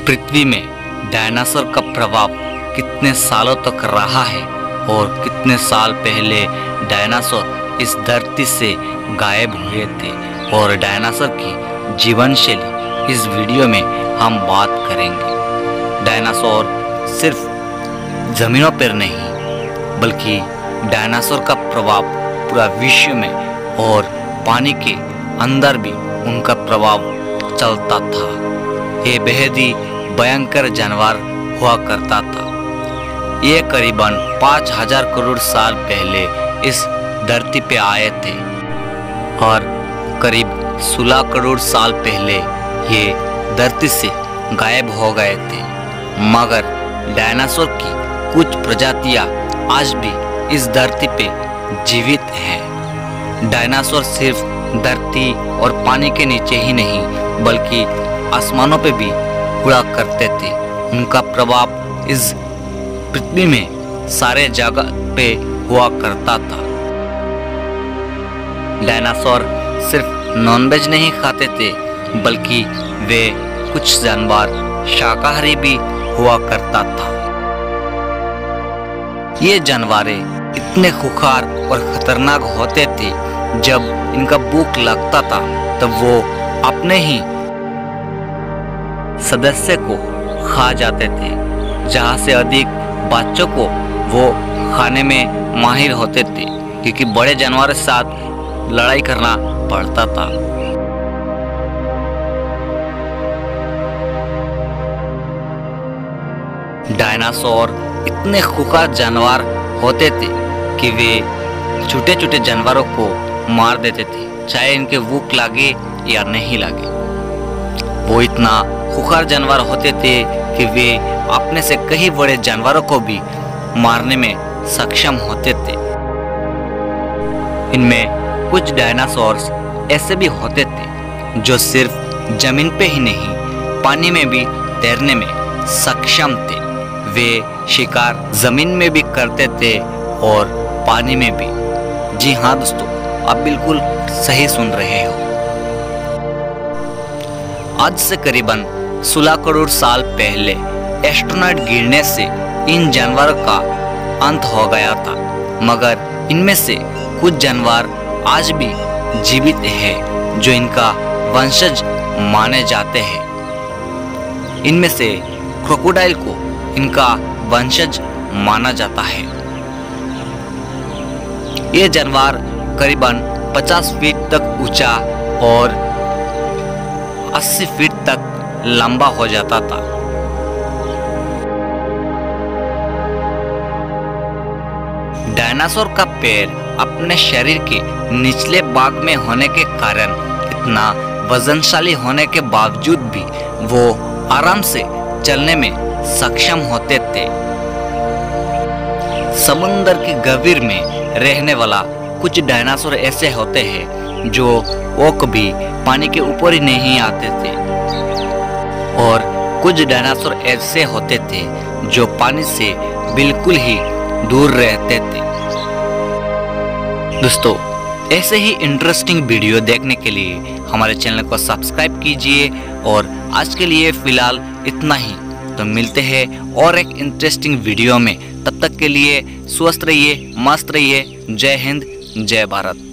पृथ्वी में डायनासोर का प्रभाव कितने सालों तक रहा है और कितने साल पहले डायनासोर इस धरती से गायब हुए थे और डायनासोर की जीवन शैली इस वीडियो में हम बात करेंगे। डायनासोर सिर्फ जमीनों पर नहीं बल्कि डायनासोर का प्रभाव पूरा विश्व में और पानी के अंदर भी उनका प्रभाव चलता था। ये बेहद ही भयंकर जानवर हुआ करता था। ये करीबन 5000 करोड़ साल पहले इस धरती पे आए थे और करीब 16 करोड़ साल पहले ये धरती से गायब हो गए थे। मगर डायनासोर की कुछ प्रजातियां आज भी इस धरती पे जीवित हैं। डायनासोर सिर्फ धरती और पानी के नीचे ही नहीं बल्कि आसमानों पे भी उड़ा करते थे। उनका प्रभाव इस पृथ्वी में सारे जगह पे हुआ करता था। डायनासोर सिर्फ नॉनवेज नहीं खाते थे बल्कि वे कुछ जानवर शाकाहारी भी हुआ करता था। ये जानवर इतने खुखार और खतरनाक होते थे, जब इनका भूख लगता था तब वो अपने ही सदस्य को खा जाते थे। जहाँ से अधिक बच्चों को वो खाने में माहिर होते थे क्योंकि बड़े जानवरों के साथ लड़ाई करना पड़ता था। डायनासोर इतने खुखार जानवर होते थे कि वे छोटे छोटे जानवरों को मार देते थे, चाहे इनके भूख लगे या नहीं लगे। वो इतना खुखार जानवर होते थे कि वे अपने से कई बड़े जानवरों को भी मारने में सक्षम होते थे। इनमें कुछ डायनासोर्स ऐसे भी होते थे जो सिर्फ जमीन पे ही नहीं पानी में भी तैरने में सक्षम थे। वे शिकार जमीन में भी करते थे और पानी में भी। जी हाँ दोस्तों, आप बिल्कुल सही सुन रहे हो। आज से करीबन 16 करोड़ साल पहले एस्ट्रोनॉट गिरने से इन जानवरों का अंत हो गया था, मगर इनमें से कुछ जानवर आज भी जीवित हैं जो इनका वंशज माने जाते हैं। इनमें से क्रोकोडाइल को इनका वंशज माना जाता है। ये जानवर करीबन 50 फीट तक ऊंचा और 80 फीट तक लंबा हो जाता था। डायनासोर का पैर अपने शरीर के निचले भाग में होने के कारण इतना वजनशाली होने के बावजूद भी वो आराम से चलने में सक्षम होते थे। समुद्र की गभीर में रहने वाला कुछ डायनासोर ऐसे होते हैं जो वो कभी पानी के ऊपर ही नहीं आते थे और कुछ डायनासोर ऐसे होते थे जो पानी से बिल्कुल ही दूर रहते थे। दोस्तों, ऐसे ही इंटरेस्टिंग वीडियो देखने के लिए हमारे चैनल को सब्सक्राइब कीजिए और आज के लिए फिलहाल इतना ही। तो मिलते हैं और एक इंटरेस्टिंग वीडियो में। तब तक के लिए स्वस्थ रहिए, मस्त रहिए। जय हिंद, जय भारत।